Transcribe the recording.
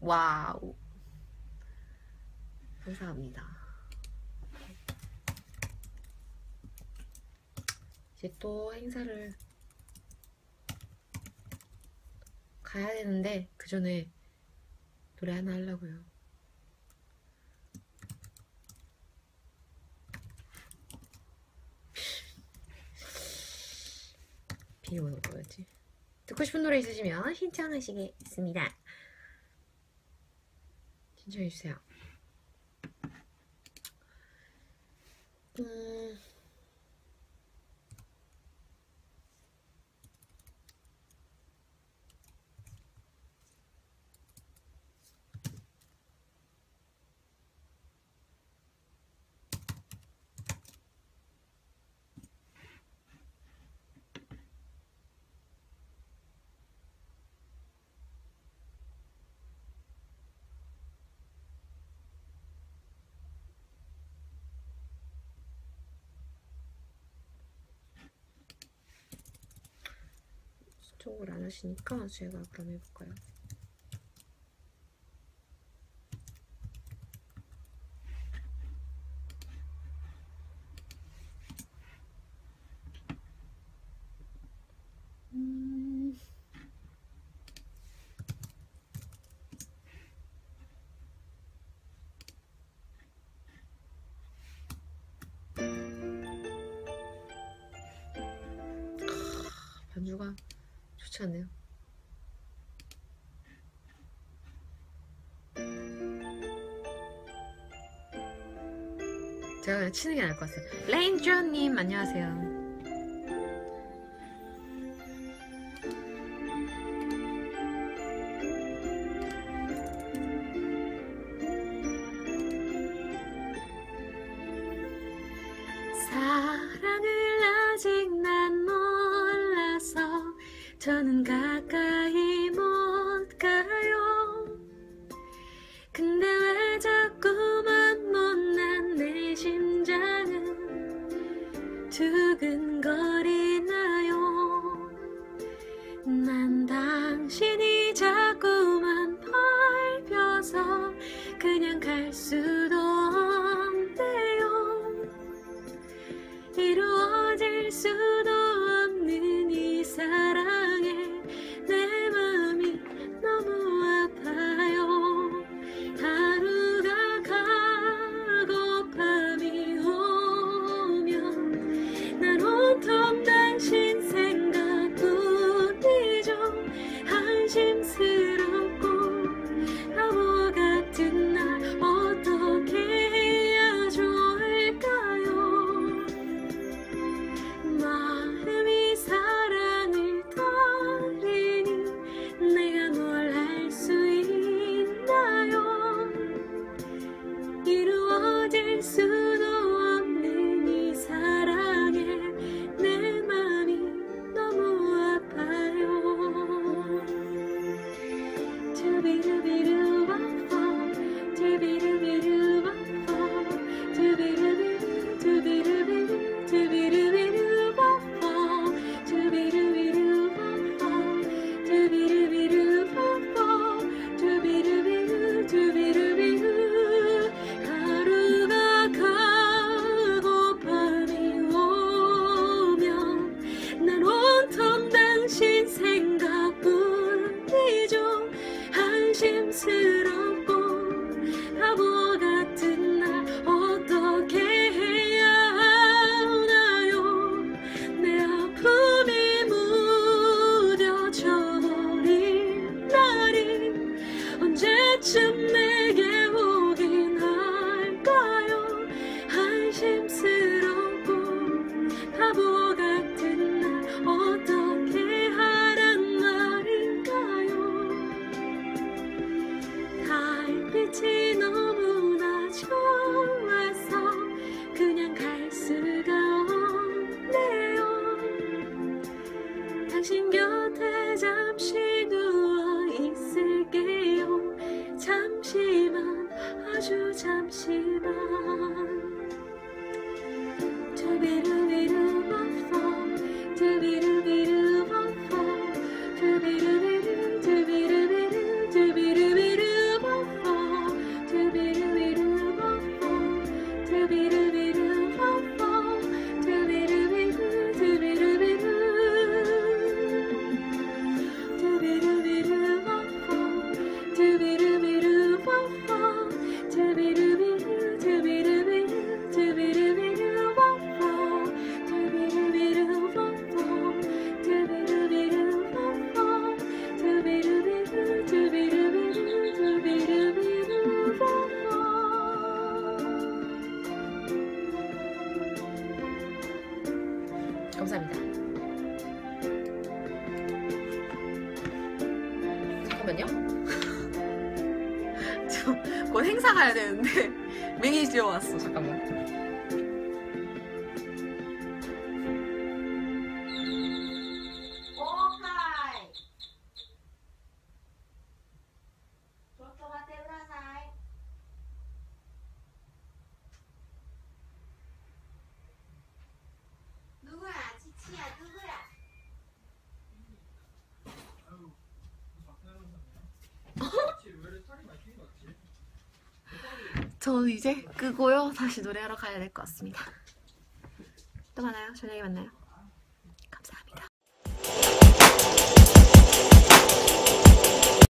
와우. 감사합니다. 이제 또 행사를 가야 되는데 그 전에 노래 하나 하려고요. 비 오는 거였지. 듣고 싶은 노래 있으시면 신청하시겠습니다. 신청해주세요. 신청을 안 하시니까 제가 그럼 해볼까요? 반주가 좋지 않네요. 제가 그냥 치는 게 나을 것 같아요. 레인저님 안녕하세요. 사랑을 아직 난 몰라서 저는 가까이 못 가요. 근데 왜 자꾸만 못난 내 심장은 두근거리나요. 난 당신이 자꾸만 밟혀서 그냥 갈 수도 없네요. 이루어질 수도 없는 이 사랑에 내 맘이 너무 아파요. 하루가 가고 밤이 오면 난 온통 당신 생각뿐이죠. 한심스럽고 바보 같은 날 어떻게 해야 좋을까요. 마음이 사랑을 떨리니 내가 뭘 할 수 있나요. 이루어질 수도 없는 이 사랑에 내 맘이 너무 아파요. 두비루비루 와퍼 두비루비루 와퍼 두비루비루 두비루비루 두비루비루 와퍼 두비루비루 와퍼 두비루비루 와퍼 두비루비루 두비루비루. 하루가 가고 밤이 오면 난 온통 당신 생각뿐이죠. 한심스럽고 바보 같은 날 어떻게 해야 하나요. 내 아픔이 무뎌져버린 날이 언제쯤 내게 오긴 할까요. 한심스럽고 바보 같은 날 어떻게 하란 말인가요. 달빛이 너무나 좋아서 그냥 갈 수가 없네요. 당신 곁에 잠시 누워 있을게요. 잠시만 아주 잠시만. 두비루비루 와퍼 두비루비루 와퍼 두비루비루 두비루비루 두비루비루 감사합니다. 잠깐만요. 저 곧 행사 가야 되는데 매니저 왔어. 잠깐만. 오하이. 저쪽한테 울어사이. 누구야? 지치야 누구야? 저 이제 끄고요. 다시 노래하러 가야 될 것 같습니다. 또 만나요. 저녁에 만나요.